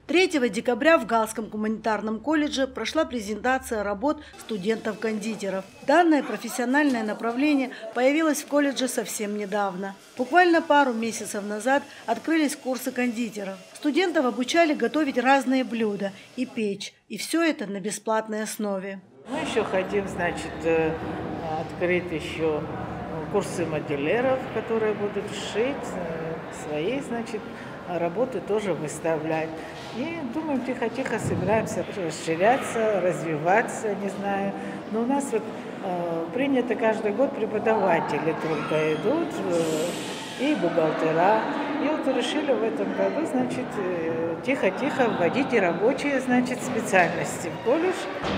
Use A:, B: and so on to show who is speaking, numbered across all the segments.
A: 3 декабря в Галском гуманитарном колледже прошла презентация работ студентов-кондитеров. Данное профессиональное направление появилось в колледже совсем недавно. Буквально пару месяцев назад открылись курсы кондитеров. Студентов обучали готовить разные блюда и печь. И все это на бесплатной основе.
B: Мы еще хотим, открыть еще курсы модельеров, которые будут шить свои, работы тоже выставлять. И думаем, тихо-тихо собираемся расширяться, развиваться, не знаю. Но у нас принято каждый год преподаватели только идут и бухгалтера. И решили в этом году, тихо-тихо вводить и рабочие, специальности в колледж.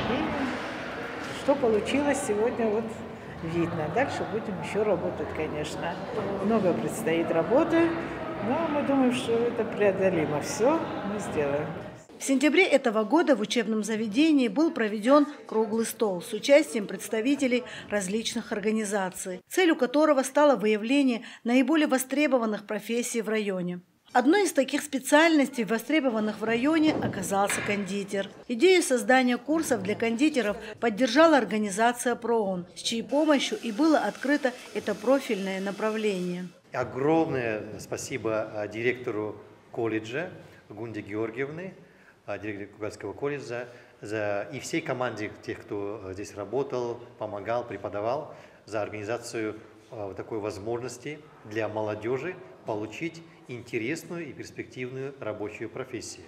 B: И что получилось сегодня, видно. Дальше будем еще работать, конечно. Много предстоит работы. Но мы думаем, что это преодолимо. Все мы сделаем.
A: В сентябре этого года в учебном заведении был проведен круглый стол с участием представителей различных организаций, целью которого стало выявление наиболее востребованных профессий в районе. Одной из таких специальностей, востребованных в районе, оказался кондитер. Идею создания курсов для кондитеров поддержала организация ПРООН, с чьей помощью и было открыто это профильное направление.
C: Огромное спасибо директору колледжа Гунде Георгиевне, директору Галского колледжа, и всей команде тех, кто здесь работал, помогал, преподавал, за организацию такой возможности для молодежи получить интересную и перспективную рабочую профессию.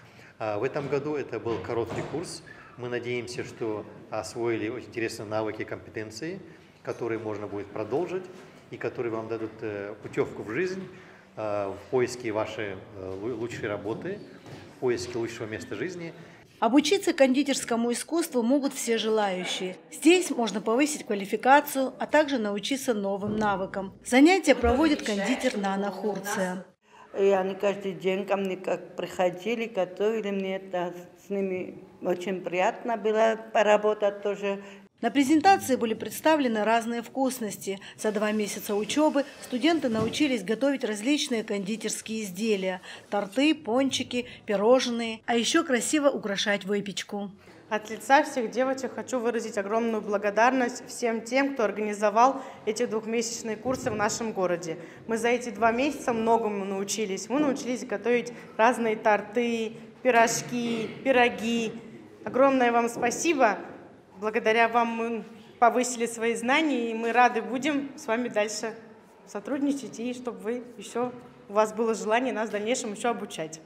C: В этом году это был короткий курс. Мы надеемся, что освоили очень интересные навыки и компетенции, которые можно будет продолжить и которые вам дадут путевку в жизнь, в поиске вашей лучшей работы, в поиске лучшего места жизни.
A: Обучиться кондитерскому искусству могут все желающие. Здесь можно повысить квалификацию, а также научиться новым навыкам. Занятия проводит кондитер Нана Хурция.
D: И они каждый день ко мне как приходили, готовили мне это. С ними очень приятно было поработать тоже.
A: На презентации были представлены разные вкусности. За 2 месяца учебы студенты научились готовить различные кондитерские изделия – торты, пончики, пирожные, а еще красиво украшать выпечку.
E: От лица всех девочек хочу выразить огромную благодарность всем тем, кто организовал эти 2-месячные курсы в нашем городе. Мы за эти 2 месяца многому научились. Мы научились готовить разные торты, пирожки, пироги. Огромное вам спасибо. Благодаря вам мы повысили свои знания, и мы рады будем с вами дальше сотрудничать, и чтобы у вас было желание нас в дальнейшем еще обучать.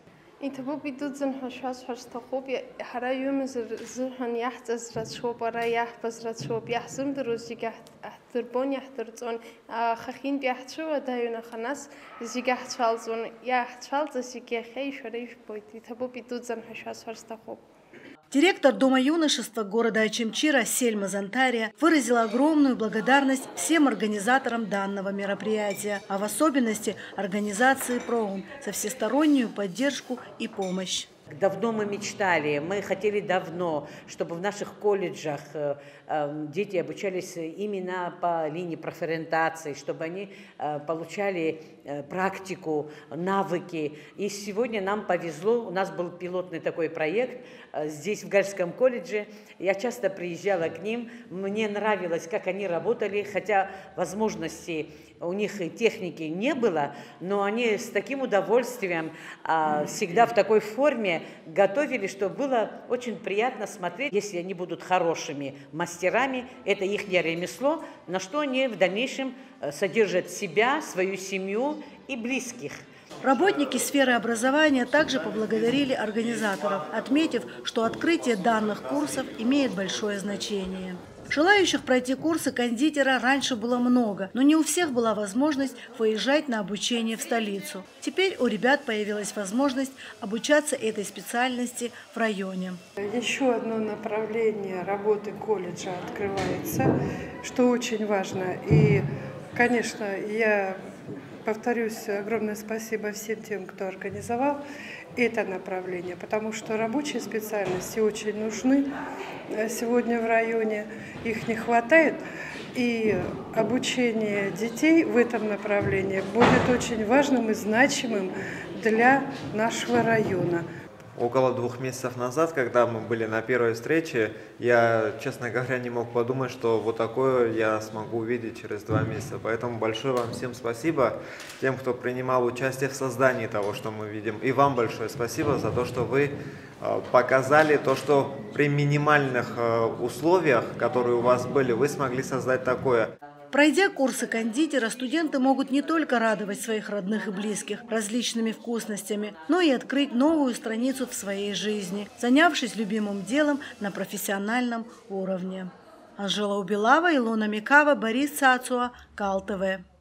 A: Директор Дома юношества города Ачимчира Сельма Зантария выразила огромную благодарность всем организаторам данного мероприятия, а в особенности организации ПРООН за всестороннюю поддержку и помощь.
F: Давно мы мечтали, мы хотели давно, чтобы в наших колледжах дети обучались именно по линии профориентации, чтобы они получали практику, навыки. И сегодня нам повезло, у нас был пилотный такой проект здесь, в Гальском колледже. Я часто приезжала к ним, мне нравилось, как они работали, хотя возможностей у них и техники не было, но они с таким удовольствием всегда в такой форме готовили, что было очень приятно смотреть. Если они будут хорошими мастерами, это их ремесло, на что они в дальнейшем содержат себя, свою семью и близких.
A: Работники сферы образования также поблагодарили организаторов, отметив, что открытие данных курсов имеет большое значение. Желающих пройти курсы кондитера раньше было много, но не у всех была возможность выезжать на обучение в столицу. Теперь у ребят появилась возможность обучаться этой специальности в районе.
G: Еще одно направление работы колледжа открывается, что очень важно. И, конечно, я повторюсь, огромное спасибо всем тем, кто организовал это направление, потому что рабочие специальности очень нужны сегодня в районе, их не хватает, и обучение детей в этом направлении будет очень важным и значимым для нашего района.
H: около 2 месяцев назад, когда мы были на первой встрече, я, честно говоря, не мог подумать, что вот такое я смогу увидеть через 2 месяца. Поэтому большое вам всем спасибо, тем, кто принимал участие в создании того, что мы видим. И вам большое спасибо за то, что вы показали то, что при минимальных условиях, которые у вас были, вы смогли создать такое.
A: Пройдя курсы кондитера, студенты могут не только радовать своих родных и близких различными вкусностями, но и открыть новую страницу в своей жизни, занявшись любимым делом на профессиональном уровне. Анжела Убилава, Илона Микава, Борис Цацуа, Кал ТВ.